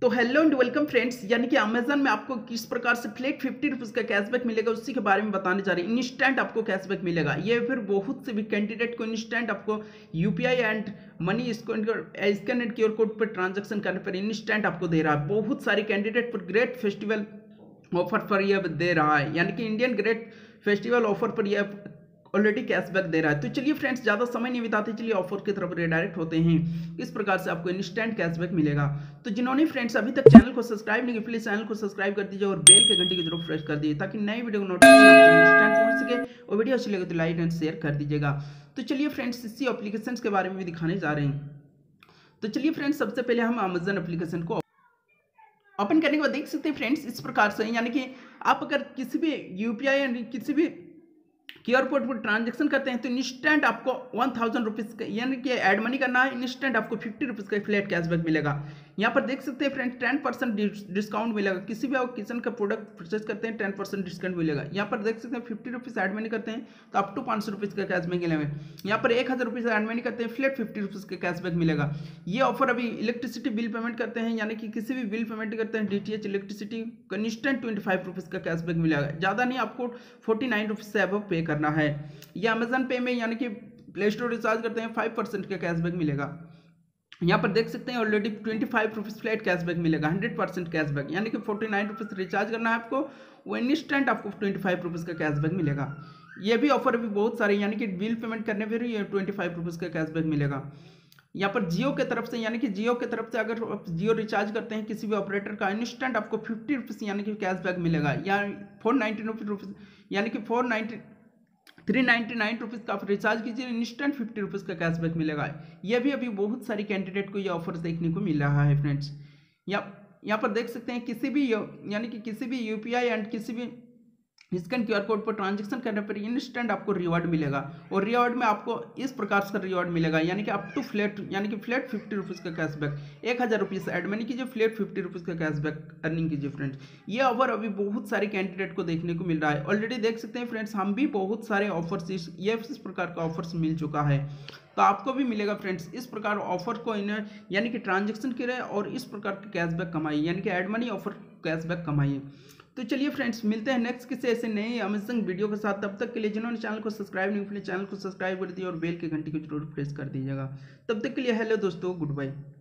तो hello and welcome friends, यानी कि अमेजन में आपको किस प्रकार से फ्लैट 50 रुपीज़ का कैशबैक मिलेगा उसी के बारे में बताने जा रहे हैं। इंस्टेंट आपको कैशबैक मिलेगा। ये फिर बहुत से भी कैंडिडेट को इंस्टेंट आपको UPI and money scan and QR code पर ट्रांजैक्शन करने पर इंस्टेंट आपको दे रहा है। बहुत सारे कैंडिडेट पर ग्रेट फेस्टिवल ऑफर पर यह दे रहा है, यानी कि इंडियन ग्रेट फेस्टिवल ऑफर पर यह ऑलरेडी कैशबैक दे रहा है। तो चलिए फ्रेंड्स, ज़्यादा समय नहीं बिताते, चलिए ऑफर की तरफ रिडायरेक्ट होते हैं। इस प्रकार से आपको इंस्टेंट कैशबैक मिलेगा। तो जिन्होंने फ्रेंड्स अभी तक चैनल को सब्सक्राइब नहीं किया, प्लीज चैनल को सब्सक्राइब कर दीजिए और बेल के घंटे को जरूर प्रेस कर दीजिए ताकि नई वीडियो नोटिफिकेशन इंस्टेंट पहुंच सके। और वीडियो अच्छी लगे तो लाइक एंड शेयर कर दीजिएगा। तो चलिए फ्रेंड्स, इसी एप्लीकेशन के बारे में भी दिखाने जा रहे हैं। तो चलिए फ्रेंड्स, सबसे पहले हम अमेजन एप्लीकेशन को ओपन करने के बाद देख सकते हैं फ्रेंड्स इस प्रकार से, यानी कि आप अगर किसी भी यूपीआई या किसी भी क्यूआर कोड पर ट्रांजेक्शन करते हैं तो इंस्टेंट आपको 1000 रुपीज़ का, यानी कि ऐड मनी करना है, इंस्टेंट आपको 50 रुपीज़ का फ्लैट कैशबैक मिलेगा। यहाँ पर देख सकते हैं फ्रेंड 10% डिस्काउंट मिलेगा। किसी भी आप किचन का प्रोडक्ट परचेज करते हैं 10% डिस्काउंट मिलेगा। यहाँ पर देख सकते हैं 50 रुपीज़ ऐड मनी करते हैं तो अप टू 500 रुपीज़ का कैशबैक मिलेगा। यहाँ पर 1000 रुपीज़ ऐड मनी करते हैं फ्लैट 50 रुपीज़ का कैशबैक मिलेगा। ये ऑफर अभी इलेक्ट्रिसिटी बिल पेमेंट करते हैं, यानी कि किसी भी बिल पेमेंट करते हैं डीटीएच इलेक्ट्रिसिटी का इंस्टेंट 25 रुपीज़ का कैशबैक मिलेगा। ज़्यादा नहीं, आपको 49 रुपीज़ से अब पे करना है। ये अमेजन पे में, यानी कि प्ले स्टोर रिचार्ज करते हैं 5% का कैशबैक मिलेगा। यहाँ पर देख सकते हैं ऑलरेडी 25 रुपीज़ फ्लैट कैशबैक मिलेगा, 100% कैशबैक, यानी कि 49 रुपीज़ रिचार्ज करना है आपको, वो इंस्टेंट आपको 25 रुपीज़ का कैशबैक मिलेगा। ये भी ऑफर अभी बहुत सारे, यानी कि बिल पेमेंट करने पर ये 25 रुपीज़ का कैशबैक मिलेगा। यहाँ पर जियो के तरफ से, यानी कि जियो के तरफ से अगर आप जियो रिचार्ज करते हैं किसी भी ऑपरेटर का, इंस्टेंट आपको 50 रुपीज़ यानी कि कैशबैक मिलेगा, या 490 रुपीज़, यानी कि 399 रुपीज़ का आप रिचार्ज कीजिए, इंस्टेंट 50 रुपीज़ का कैशबैक मिलेगा। यह भी अभी बहुत सारी कैंडिडेट को ये ऑफर देखने को मिल रहा है फ्रेंड्स। यहाँ पर देख सकते हैं किसी भी, यानी कि किसी भी यूपीआई एंड किसी भी स्कैन क्यूआर कोड पर ट्रांजैक्शन करने पर इंस्टेंट आपको रिवॉर्ड मिलेगा। और रिवॉर्ड में आपको इस प्रकार का रिवॉर्ड मिलेगा, यानी कि अप टू फ्लैट, यानी कि फ्लैट 50 रुपीज़ का कैशबैक, 1000 रुपीज़ ऐड मनी कीजिए, फ्लैट 50 रुपीज़ का कैशबैक अर्निंग कीजिए फ्रेंड्स। ये ऑफर अभी बहुत सारे कैंडिडेट को देखने को मिल रहा है। ऑलरेडी देख सकते हैं फ्रेंड्स, हम भी बहुत सारे ऑफर्स इस प्रकार का ऑफर्स मिल चुका है, तो आपको भी मिलेगा फ्रेंड्स। इस प्रकार ऑफर को यानी कि ट्रांजेक्शन करें और इस प्रकार के कैशबैक कमाइए, यानी कि ऐड मनी ऑफर कैशबैक कमाइए। तो चलिए फ्रेंड्स, मिलते हैं नेक्स्ट किसी ऐसे नए अमेजिंग वीडियो के साथ। तब तक के लिए जिन्होंने चैनल को सब्सक्राइब नहीं किया, चैनल को सब्सक्राइब कर दिए और बेल के घंटी को जरूर प्रेस कर दीजिएगा। तब तक के लिए हेलो दोस्तों, गुड बाय।